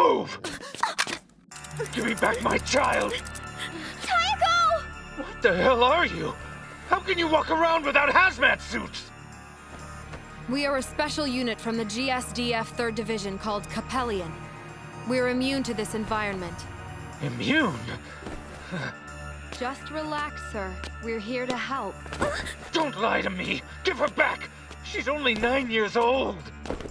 move! Give me back my child! Taeko! What the hell are you? How can you walk around without hazmat suits? We are a special unit from the GSDF 3rd Division called Coppelion. We're immune to this environment. Immune? Just relax, sir. We're here to help. Don't lie to me! Give her back! She's only 9 years old!